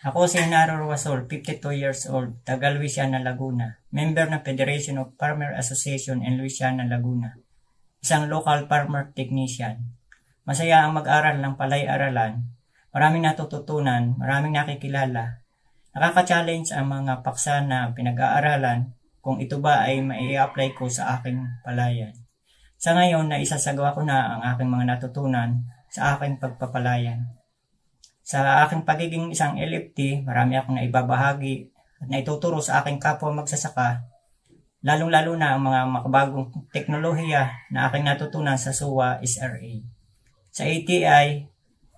Ako si Henaro Ruasol, 52 years old, taga Luisiana, Laguna. Member ng Federation of Farmer Association in Luisiana, Laguna. Isang local farmer technician. Masaya ang mag-aral ng palay-aralan. Maraming natututunan, maraming nakikilala. Nakaka-challenge ang mga paksa na pinag-aaralan kung ito ba ay mai-apply ko sa aking palayan. Sa ngayon na isasagawa ko na ang aking mga natutunan sa aking pagpapalayan. Sa aking pagiging isang LFT, marami akong naibabahagi at naituturo sa aking kapwa magsasaka, lalong-lalo na ang mga makabagong teknolohiya na aking natutunan sa SUA SRA. Sa ATI,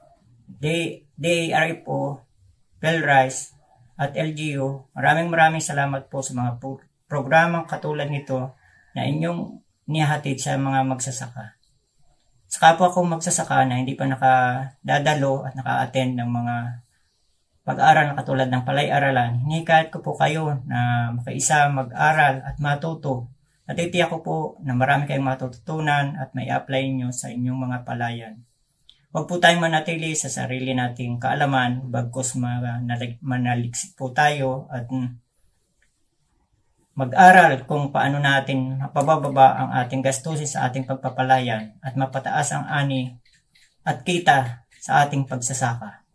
DARFO, PhilRice, at LGU, maraming salamat po sa mga programang katulad nito na inyong nihahatid sa mga magsasaka. Sa kapwa kong magsasaka na hindi pa nakadadalo at naka-attend ng mga pag-aaral na katulad ng palay-aralan, hinikayat ko po kayo na makaisa mag-aral at matuto. At itiyak ko po na marami kayong matututunan at may apply nyo sa inyong mga palayan. Huwag po tayong manatili sa sarili nating kaalaman bagkus manaliksik po tayo at mag-aral kung paano natin mapababa ang ating gastusin sa ating pagpapalayan at mapataas ang ani at kita sa ating pagsasaka.